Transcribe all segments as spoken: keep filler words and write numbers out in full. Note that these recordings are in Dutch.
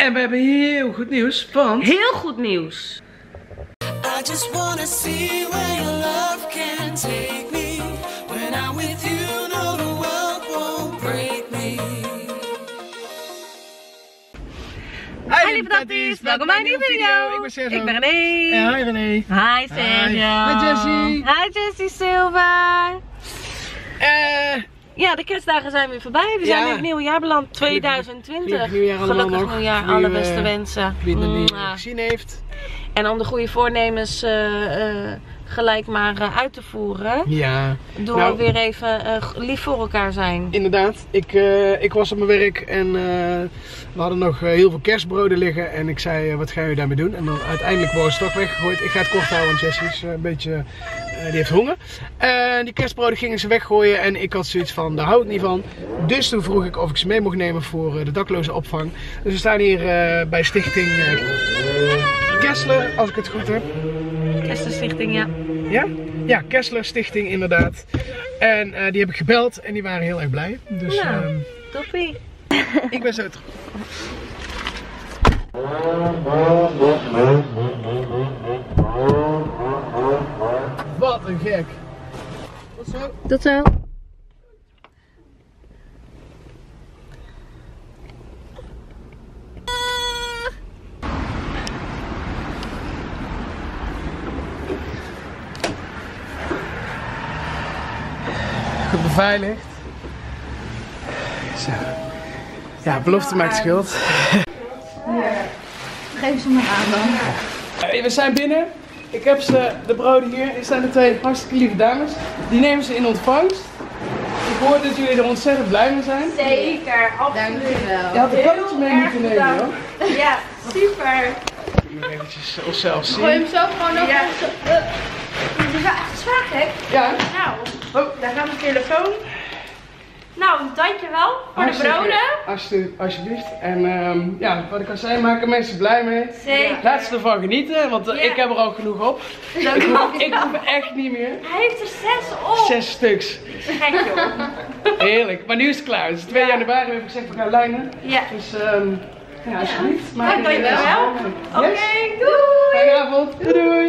En we hebben heel goed nieuws, want... Heel goed nieuws. I just wanna see where your love can take me. When I'm with you, no, the world won't break me. Hi lieve tatties, welkom bij een nieuwe video. Ik ben Sergio. Ik ben René. En hi René. Hi Sergio. Hi Jessie. Hi Jessie Silva. Eh... Ja, de kerstdagen zijn weer voorbij. We zijn Ja. in het nieuwe jaar beland, tweeduizend twintig. Gelukkig nieuwjaar allemaal Gelukkig nog. nieuwjaar, Voor alle wie, beste uh, wensen. Wie het nog niet Mwah. gezien heeft. En om de goede voornemens uh, uh, gelijk maar uh, uit te voeren. Ja. Door Nou, weer even uh, lief voor elkaar zijn. Inderdaad, ik, uh, ik was op mijn werk en uh, we hadden nog uh, heel veel kerstbroden liggen en ik zei, uh, wat ga je daarmee doen? En dan uiteindelijk worden ze toch weggegooid. Ik ga het kort houden, want Jessie is uh, een beetje, uh, die heeft honger. En uh, die kerstbroden gingen ze weggooien en ik had zoiets van, daar hou ik niet van. Dus toen vroeg ik of ik ze mee mocht nemen voor uh, de dakloze opvang. Dus we staan hier uh, bij stichting uh, Kessler, als ik het goed heb. Kessler Stichting, ja. Ja? Ja, Kessler Stichting inderdaad. En uh, die heb ik gebeld en die waren heel erg blij. Dus Nou, um, toppie. ik ben zo terug. Wat een gek. Tot zo. Tot zo. Goed beveiligd. Zo. Ja, belofte maakt schuld. Geef ze maar aan dan. Hey, we zijn binnen. Ik heb ze, de broden hier. Hier staan de twee hartstikke lieve dames. Die nemen ze in ontvangst. Ik hoor dat jullie er ontzettend blij mee zijn. Zeker, absoluut. Dankjewel. Je had een cadeautje mee moeten nemen, hoor. Ja, super. Nog eventjes onszelf zien. Gooi hem zo gewoon op. Ja. onze- uh, Het is wel echt zwaar, hè? Ja. Nou, oh, daar gaat mijn telefoon. Nou, dankjewel voor de Hartstikke- broden. alsjeblieft, alsjeblieft. En um, ja, wat ik al zei, maken mensen blij mee. Zeker. Laat ze ervan genieten, want uh, Ja. ik heb er al genoeg op. Ik hoef, ik hoef echt niet meer. Hij heeft er zes op. Zes stuks. Gek joh. Heerlijk. Maar nu is het klaar. Dus twee januari heb ik gezegd, we gaan lijnen. Ja. Dus um, ja, alsjeblieft. Ja, dankjewel. Oké, Yes. doei. Fijne avond. Doei doei.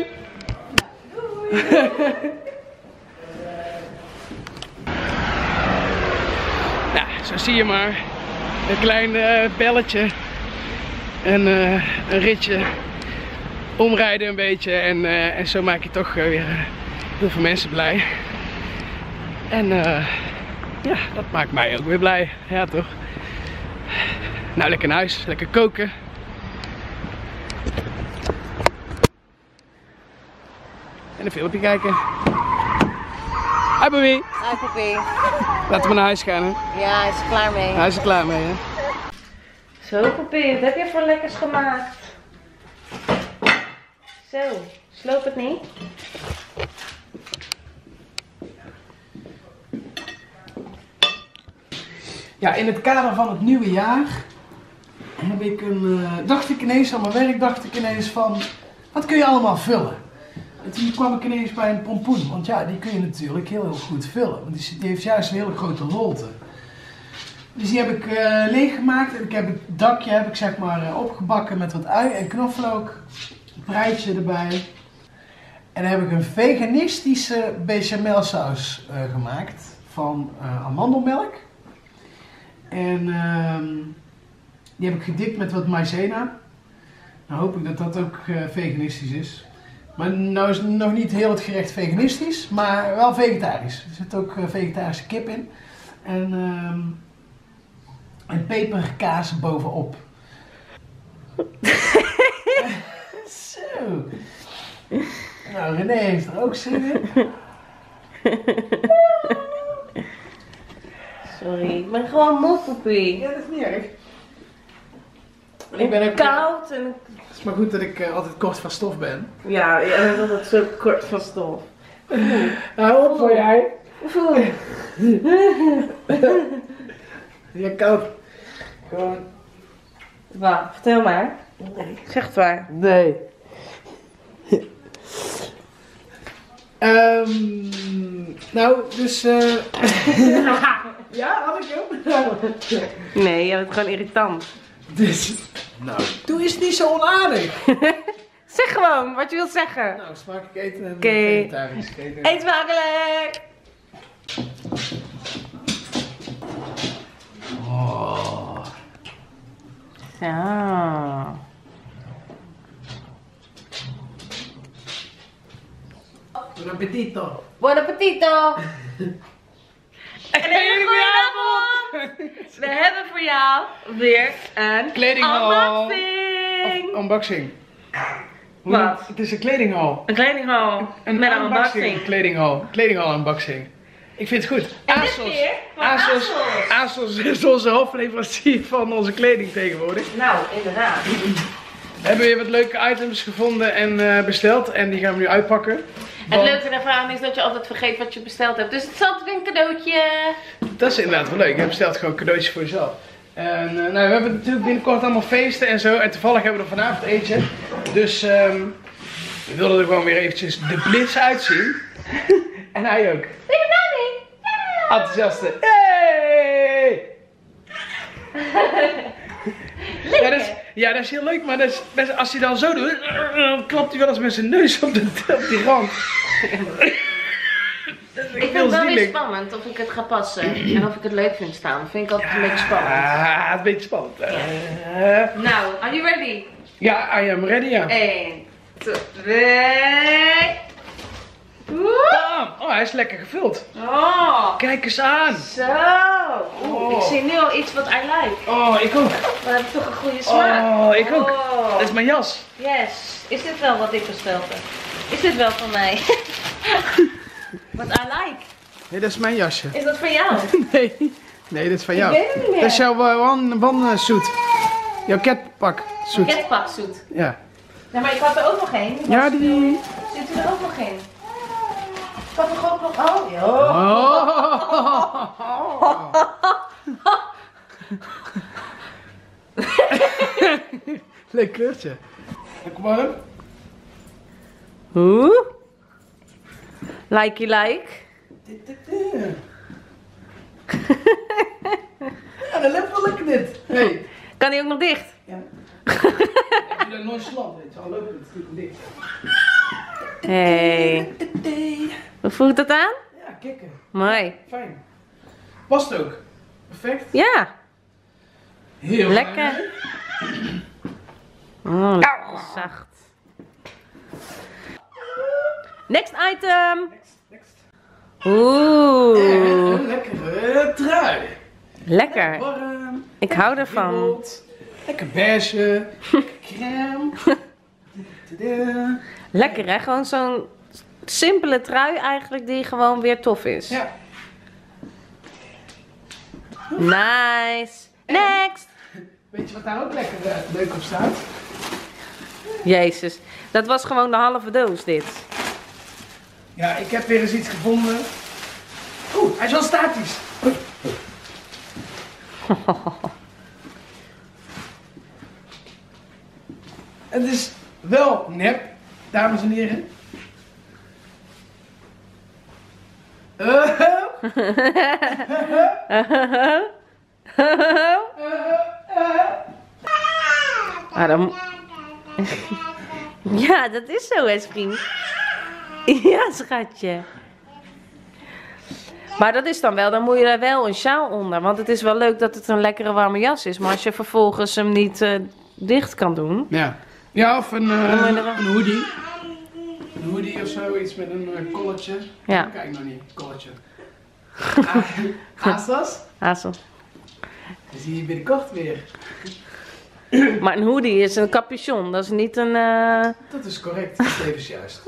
Nou, zo zie je maar. Een klein uh, belletje. En uh, een ritje. Omrijden een beetje. En, uh, en zo maak je toch uh, weer uh, heel veel mensen blij. En uh, ja, dat maakt mij ook weer blij. Ja, toch? Nou, lekker naar huis. Lekker koken. En een filmpje kijken. Hi Bobby. Hi papi. Laten we naar huis gaan, hè. Ja, hij is er klaar mee. Hij is er klaar mee, hè. Zo papi, wat heb je voor lekkers gemaakt? Zo, sloop het niet? Ja, in het kader van het nieuwe jaar heb ik een, uh, dacht ik ineens aan mijn werk, dacht ik ineens van, wat kun je allemaal vullen? En toen kwam ik ineens bij een pompoen, want ja, die kun je natuurlijk heel, heel goed vullen, want die, die heeft juist een hele grote holte. Dus die heb ik uh, leeggemaakt en ik heb het dakje heb ik zeg maar uh, opgebakken met wat ui en knoflook, een breitje erbij. En dan heb ik een veganistische bechamelsaus uh, gemaakt van uh, amandelmelk. En uh, die heb ik gedipt met wat maïzena. Nou hoop ik dat dat ook uh, veganistisch is. Maar nou is nog niet heel het gerecht veganistisch, maar wel vegetarisch. Er zit ook uh, vegetarische kip in. En, uh, en peperkaas bovenop. Zo. Nou, René heeft er ook zin in. Sorry, ik ben gewoon moe papi. Ja, dat is niet erg. Ik ben koud en... Het is maar goed dat ik uh, altijd kort van stof ben. Ja, jij bent altijd zo kort van stof. Hou op voor jij. Oeh. Ja, koud. Gewoon. Wat? Vertel maar. Nee. Zeg het waar. Nee. Um, nou, dus... Uh... ja, had ik ook. Nee, jij bent gewoon irritant. Dus... Nou, doe eens niet zo onaardig. Zeg gewoon wat je wilt zeggen. Nou, smakelijk eten en Oké. vegetarisch eten. Eet smakelijk! Oh. Zo. Buon appetito. Buon appetito! Een hele goede avond! We hebben voor jou weer een Kledinghal. unboxing! Of unboxing. Hoe Wat? noemt- Het is een kledinghal. Een kledinghal met een unboxing. Kledinghal. Kledinghal unboxing. Ik vind het goed. En dit keer van ASOS. ASOS. ASOS is onze hoofdleverancier van onze kleding tegenwoordig. Nou, inderdaad. We hebben weer wat leuke items gevonden en eh, besteld. En die gaan we nu uitpakken. Het Want- leuke daarvan is dat je altijd vergeet wat je besteld hebt. Dus het is altijd een cadeautje. Dat is inderdaad wel leuk. Je bestelt gewoon cadeautjes voor jezelf. En uh, nou, we hebben natuurlijk binnenkort allemaal feesten en zo. En toevallig hebben we er vanavond eentje. Dus um, we wilden er gewoon weer eventjes de blitz uitzien. En hij ook. Enthousiaste. Hey! Ja dat, is, ja, dat is heel leuk, maar dat is, dat is, als hij dan zo doet, dan klapt hij wel eens met zijn neus op, de, op die rand. Ik vind het wel weer spannend of ik het ga passen en of ik het leuk vind staan. Dat vind ik altijd een beetje spannend. Ah, een beetje spannend. Uh, Nou, are you ready? ja, I am ready, ja. één, twee. Bam! Oh, hij is lekker gevuld. Oh, Kijk eens aan. zo. Oeh, ik zie nu al iets wat I like. Oh, ik ook. We hebben toch een goede smaak. Oh, ik ook. Oh. Dat is mijn jas. Yes. Is dit wel wat ik besteld heb? Is dit wel van mij? Wat I like. Nee, dat is mijn jasje. Is dat van jou? Nee, nee, dat is van Ik jou. weet het niet meer. Dat is jouw uh, one, one uh, suit. Jouw catpak suit. Catpaksuit. Ja. Ja, maar ik had er ook nog één. Ja, die... Zit er ook nog in? Ik had er ook nog... Oh, ja. Oh. Leuk kleurtje. Kom maar op. Hoe? Likey like. Ja, dat loopt wel lekker dit. Hey. Kan die ook nog dicht? Ja. Heb je dat nooit slant, weet je wel. Loopt het goed dicht. Hey. Hoe voelt dat aan? Ja, kikken. Mooi. Fijn. Past ook. Perfect. Ja. Heel Lekker. fijn. Oh, lekker zacht. Next item. Next, next. En Oeh. een lekkere trui. Lekker. Warm. Ik hou ervan. Wiebelt. Lekker beige. Lekker crème. Tadaa. Lekker hè? Gewoon zo'n simpele trui eigenlijk die gewoon weer tof is. Ja. Nice. Next. Weet je wat daar ook lekker uh, leuk op staat? Jezus. Dat was gewoon de halve doos dit. Ja, ik heb weer eens iets gevonden. Oeh, hij is wel statisch. Oei. Het is wel nep, dames en heren. Uh, Ah, dan... Ja, dat is zo hè, vriend. Ja, schatje. Maar dat is dan wel, dan moet je er wel een sjaal onder. Want het is wel leuk dat het een lekkere warme jas is. Maar als je vervolgens hem niet uh, dicht kan doen. ja. Ja, of een, uh, Dan moet je er- een hoodie. Een hoodie of zo, iets met een uh, colletje. Ja. Kijk nog niet, colletje. Asas? Hazel. Dan zie je binnenkort weer. Maar een hoodie is een capuchon. Dat is niet een... Uh... Dat is correct, dat is tevens juist.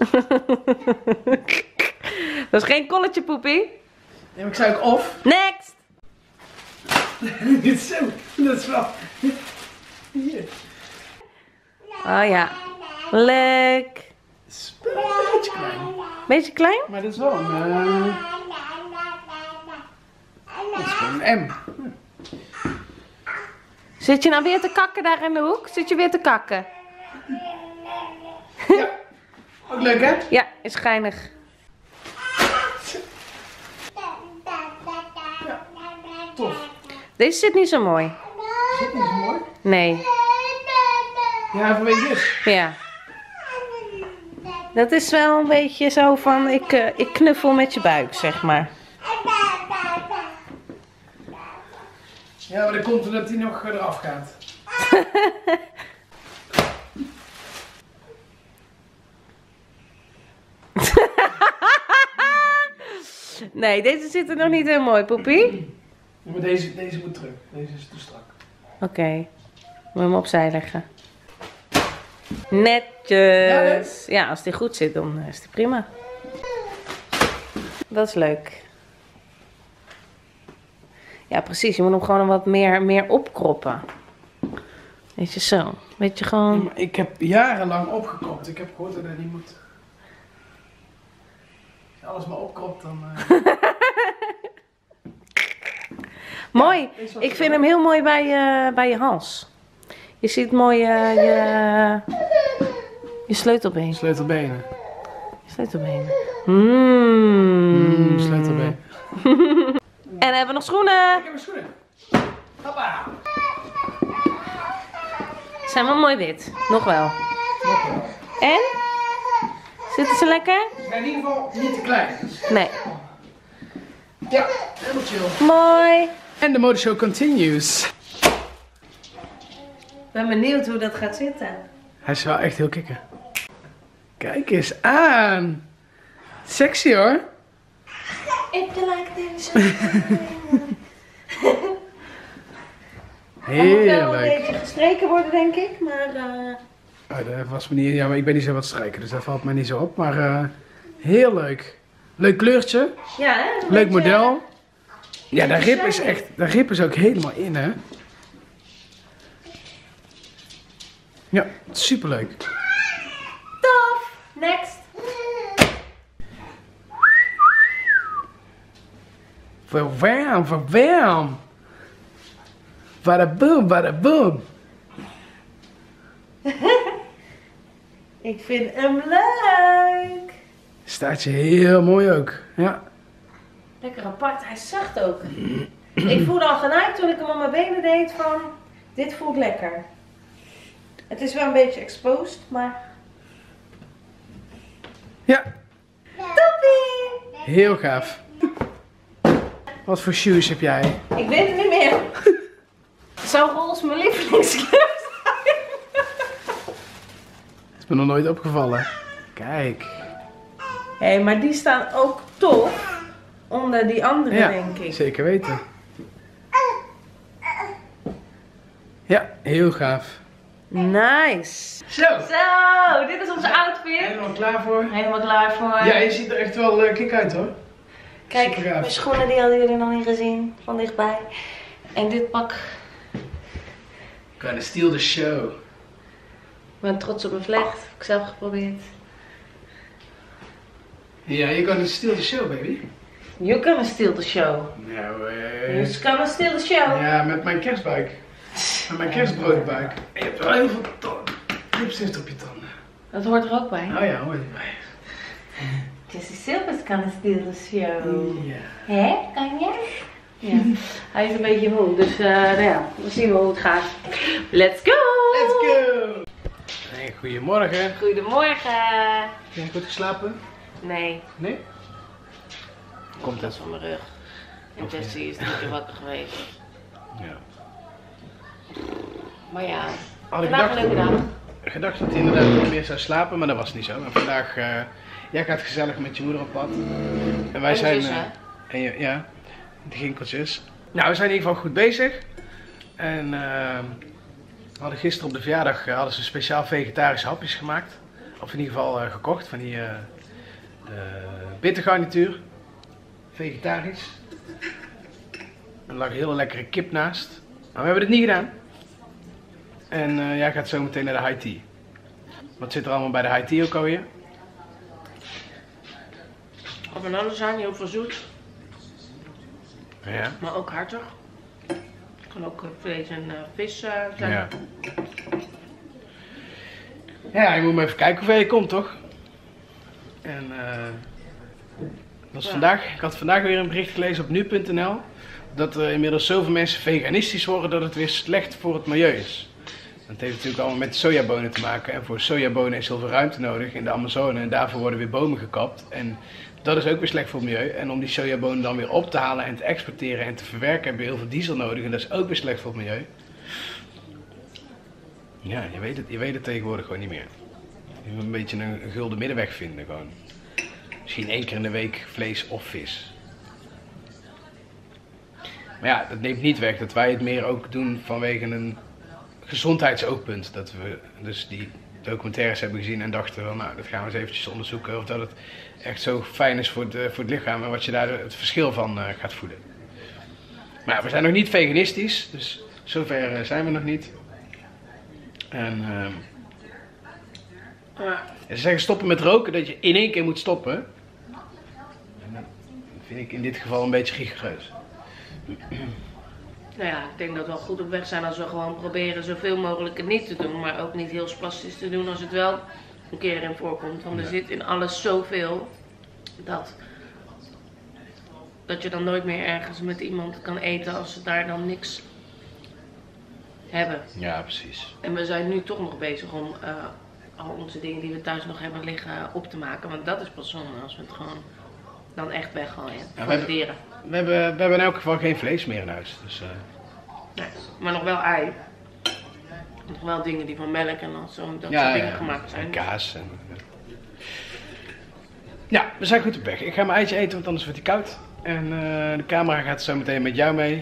Dat is geen colletje poepie. Ja, maar ik zei ook of. Next. Dit is zo, dat is wel... Hier. Oh ja. Leuk. Het is wel een beetje klein. Beetje klein? Maar dat is wel een... Uh... Dat is gewoon een M. Zit je nou weer te kakken daar in de hoek? Zit je weer te kakken? Ja. Ook leuk hè? Ja, is geinig. Tof. Deze zit niet zo mooi. Zit niet zo mooi. Nee. Ja, vanwege dus. Ja. Dat is wel een beetje zo van, ik, uh, ik knuffel met je buik, zeg maar. Ja, maar dat komt omdat hij nog eraf gaat. Nee, deze zit er nog niet heel mooi, Poepie. Ja, maar deze, deze moet terug. Deze is te strak. Oké, okay. Moet je hem opzij leggen. Netjes. Ja, als die goed zit, dan is die prima. Dat is leuk. Ja, precies. Je moet hem gewoon wat meer, meer opkroppen. Weet je, zo. Weet je, gewoon... Ja, maar ik heb jarenlang opgekropt. Ik heb gehoord dat dat niet moet. Als je alles maar opkropt, dan... Uh... Mooi. Ja, ik vind hem heel mooi bij je, bij je hals. Je ziet mooi uh, je, je sleutelbeen. Sleutelbenen. Je sleutelbenen. Mmm. Mm, sleutelbeen. En hebben we nog schoenen. Ik heb mijn schoenen. Hoppa. Zijn wel mooi wit. Nog wel. Nog wel. En? Zitten ze lekker? Ze zijn in ieder geval niet te klein. Nee. Ja, helemaal chill. Mooi. En de modeshow continues. Ik ben benieuwd hoe dat gaat zitten. Hij is wel echt heel kikker. Kijk eens aan. Sexy hoor. Ik like deze. Hij moet wel een Heerlijk. beetje gestreken worden, denk ik. Maar uh... Oh, dat was me niet, ja, maar ik ben niet zo wat strijken, dus dat valt mij niet zo op. Maar uh, heel leuk. Leuk kleurtje. ja, hè? Een Leuk beetje, model. Ja, de beetje rib is shiny. echt, de rib is ook helemaal in, hè. Ja, superleuk. Tof. Next. Verwam, verwam. Badaboom, badaboom. Ik vind hem leuk. Staat je heel mooi ook. Ja. Lekker apart. Hij is zacht ook. Ik voelde al gelijk toen ik hem op mijn benen deed van... Dit voelt lekker. Het is wel een beetje exposed, maar... Ja, Toppie! heel gaaf. Wat voor shoes heb jij? Ik weet het niet meer. Zou roze mijn lievelingskleur zijn? Dat is me nog nooit opgevallen. Kijk. Hé, hey, maar die staan ook tof onder die andere, Ja, denk ik. zeker weten. Ja, heel gaaf. Nice. Zo. Zo, dit is onze outfit. Helemaal klaar voor? Helemaal klaar voor. Ja, je ziet er echt wel uh, kick uit hoor. Kijk, Supergaaf. mijn schoenen die hadden jullie nog niet gezien, van dichtbij. En dit pak. Gonna steal the show. Ik ben trots op mijn vlecht. Heb ik zelf geprobeerd. Ja, je gonna steal the show, baby. You gonna steal the show. Nou, eh... You gonna steal the show. Ja, met mijn kerstbuik. Met mijn kerstbroodbuik. En je hebt wel heel veel tanden. Lipstift op je tanden. Dat hoort er ook bij. Oh ja, hoor erbij. Jessie Silver's gonna steal the show. Ja. Hè? Kan je? Ja. Hij is een beetje moe, dus uh, nou ja, we zien wel hoe het gaat. Let's go! Let's go! Hey, goedemorgen. Goedemorgen. Heb je goed geslapen? Nee, Nee? Komt dat het? is van mijn rug. En Jessie is niet meer wakker geweest. Ja. Maar ja, Had ik vandaag een leuke dag. gedacht dat hij inderdaad niet meer zou slapen, maar dat was niet zo. En vandaag, uh, jij gaat gezellig met je moeder op pad. En wij En zijn, zus, uh, hè? en je, ja, de ginkeltjes. Nou, we zijn in ieder geval goed bezig. En uh, we hadden gisteren op de verjaardag uh, hadden ze speciaal vegetarische hapjes gemaakt. Of in ieder geval uh, gekocht van die uh, uh, bittergarnituur. Vegetarisch. Er lag een hele lekkere kip naast. Maar we hebben het niet gedaan. En uh, jij gaat zo meteen naar de high tea. Wat zit er allemaal bij de high tea ook alweer? Op een andere zijn heel veel zoet, Ja. maar ook hartig. Het kan ook vlees en uh, vis uh, zijn. Ja. Ja, je moet maar even kijken hoe ver je komt, toch? En uh, dat is Ja. vandaag. Ik had vandaag weer een bericht gelezen op nu punt n l dat er inmiddels zoveel mensen veganistisch worden dat het weer slecht voor het milieu is. Dat heeft natuurlijk allemaal met sojabonen te maken. En voor sojabonen is heel veel ruimte nodig in de Amazone. En daarvoor worden weer bomen gekapt. En dat is ook weer slecht voor het milieu. En om die sojabonen dan weer op te halen en te exporteren en te verwerken, heb je heel veel diesel nodig. En dat is ook weer slecht voor het milieu. Ja, je weet het, je weet het tegenwoordig gewoon niet meer. Je moet een beetje een, een gulden middenweg vinden gewoon. Misschien één keer in de week vlees of vis. Maar ja, dat neemt niet weg dat wij het meer ook doen vanwege een gezondheidsoogpunt. Dat we dus die documentaires hebben gezien en dachten van nou, dat gaan we eens eventjes onderzoeken. Of dat het echt zo fijn is voor het, voor het lichaam en wat je daar het verschil van uh, gaat voelen. Maar ja, we zijn nog niet veganistisch, dus zover uh, zijn we nog niet. En uh, uh, ze zeggen stoppen met roken, dat je in één keer moet stoppen. En dat vind ik in dit geval een beetje rigoureus. Nou ja, ik denk dat we wel goed op weg zijn als we gewoon proberen zoveel mogelijk het niet te doen. Maar ook niet heel spastisch te doen als het wel een keer in voorkomt. Want er Ja. zit in alles zoveel dat, dat je dan nooit meer ergens met iemand kan eten als ze daar dan niks hebben. Ja, precies. En we zijn nu toch nog bezig om uh, al onze dingen die we thuis nog hebben liggen op te maken. Want dat is pas zonde als we het gewoon dan echt weggooien Ja, voor we de hebben- dieren. We hebben, we hebben in elk geval geen vlees meer in huis. Dus, uh, Nee, maar nog wel ei. Nog wel dingen die van melk en dan zo, dat ja, soort dingen ja, gemaakt zijn. en kaas. En, uh. Ja, we zijn goed op weg. Ik ga mijn eitje eten, want anders wordt hij koud. En uh, de camera gaat zo meteen met jou mee.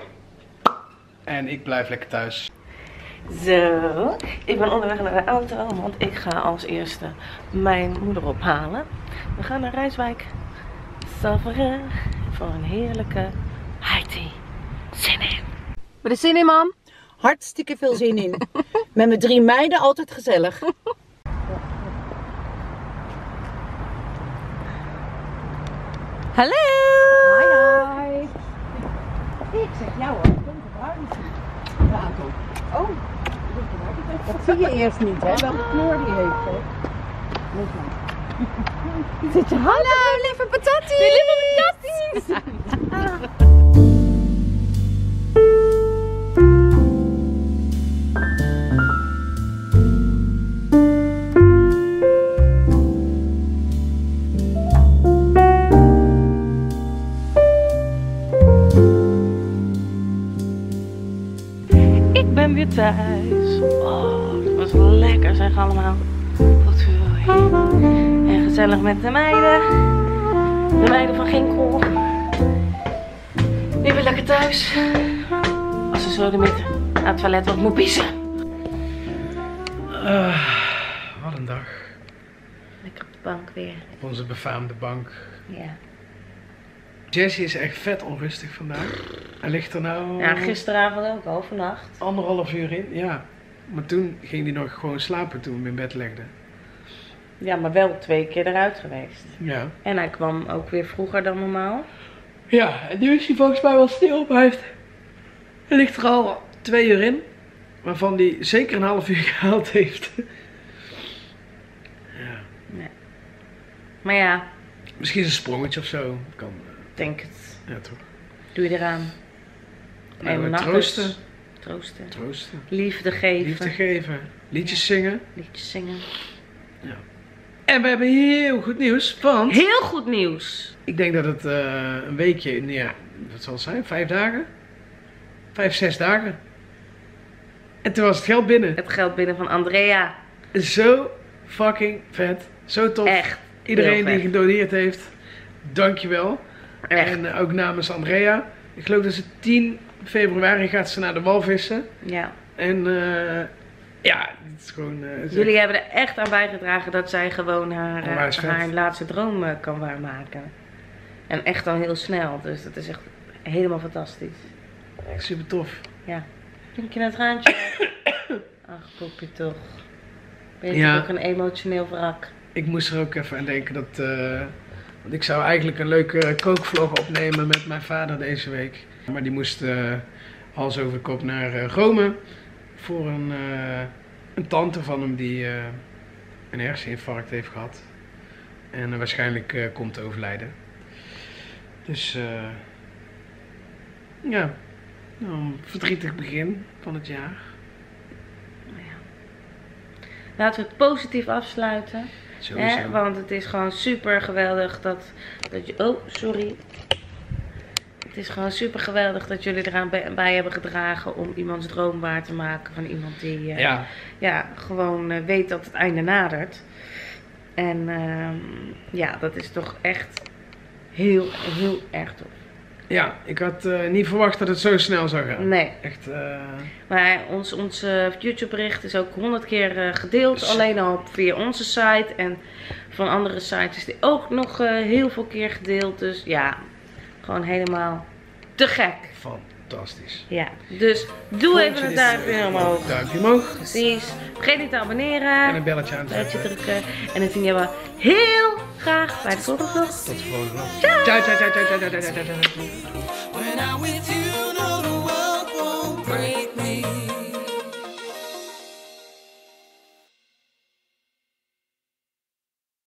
En ik blijf lekker thuis. Zo, ik ben onderweg naar de auto, want ik ga als eerste mijn moeder ophalen. We gaan naar Rijswijk, Saveren, voor een heerlijke high tea. Zin in. Wat is zin in, mam? Hartstikke veel zin in. Met mijn drie meiden altijd gezellig. Hallo! Hi, hi. Ik zeg jou hoor, ik ben bruin. Oh, dat zie je eerst niet, hè? Welke kleur die heeft, hè? Moet maar. Zit je hallo, lieve pataties! Lieve pataties! Ik ben weer thuis. Oh, dat was wel lekker zeg allemaal. Potverdorie. En gezellig met de meiden. De meiden van Ginkel. Nu weer lekker thuis. Als ze zo de midden naar het toilet wat moet piezen. Uh, wat een dag. Lekker op de bank weer. Op onze befaamde bank. Ja. Jessie is echt vet onrustig vandaag. Hij ligt er nou Ja, gisteravond ook al, vannacht. anderhalf uur in. Ja. Maar toen ging hij nog gewoon slapen toen we hem in bed legden. Ja, maar wel twee keer eruit geweest. Ja. En hij kwam ook weer vroeger dan normaal. Ja, en nu is hij volgens mij wel stil. Maar hij, heeft... hij ligt er al twee uur in. Waarvan hij zeker een half uur gehaald heeft. Ja. Nee. Maar ja, Misschien een sprongetje of zo. Kan. ik denk het. Ja, toch. Doe je eraan. Nou, Even nacht troosten. dus. Troosten. Troosten. Liefde geven. Liefde geven. Liedjes zingen. Liedjes zingen. En we hebben heel goed nieuws. Want Heel goed nieuws. ik denk dat het uh, een weekje, ja, wat zal het zijn? Vijf dagen? Vijf, zes dagen. En toen was het geld binnen. Het geld binnen van Andrea. Zo fucking vet. Zo tof. Echt. Iedereen heel die vet. gedoneerd heeft, dankjewel. Echt. En uh, ook namens Andrea. Ik geloof dat ze tien februari gaat ze naar de walvissen. Ja. En uh, ja, het is gewoon... Uh, het is Jullie echt- hebben er echt aan bijgedragen dat zij gewoon haar, Oh, maar is eh, vet. haar laatste droom eh, kan waarmaken. En echt al heel snel. Dus dat is echt helemaal fantastisch. echt super tof. Ja. Vind je het raantje? Ach, poepje toch. Ben je Ja. toch ook een emotioneel wrak? Ik moest er ook even aan denken dat... Uh, want ik zou eigenlijk een leuke kookvlog opnemen met mijn vader deze week. Maar die moest uh, hals over kop naar uh, Rome. Voor een, uh, een tante van hem die uh, een herseninfarct heeft gehad. En uh, waarschijnlijk uh, komt te overlijden. Dus uh, ja, nou, een verdrietig begin van het jaar. laten we het positief afsluiten. Sowieso. Hè? Want het is gewoon super geweldig dat, dat je... Oh, sorry. Het is gewoon super geweldig dat jullie eraan bij, bij hebben gedragen om iemands droom waar te maken. Van iemand die uh, Ja. ja, gewoon uh, weet dat het einde nadert. En uh, ja, dat is toch echt heel, heel erg tof. Ja, ik had uh, niet verwacht dat het zo snel zou gaan. Nee. Echt, uh... Maar ons, ons uh, YouTube bericht is ook honderd keer uh, gedeeld. Zo. Alleen al via onze site. En van andere sites is die ook nog uh, heel veel keer gedeeld. Dus ja, gewoon helemaal te gek. Fantastisch. Ja, dus doe Vond even je een dit, duimpje uh, omhoog. Duimpje omhoog. Precies. Vergeet niet te En abonneren. een belletje aan te Belletje zetten. drukken. En dan zien we wel heel graag bij de volgende vlog. Tot de volgende vlog. Ciao, ciao, ciao, ciao, ciao, ciao, ciao, ciao. When I'm with you.